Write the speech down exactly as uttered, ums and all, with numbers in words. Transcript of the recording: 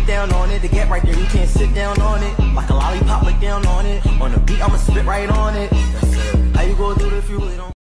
get down on it. The gap right there, you can't sit down on it. Like a lollipop, look down on it. On the beat, I'ma spit right on it. That's it. How you go do it if you really don't?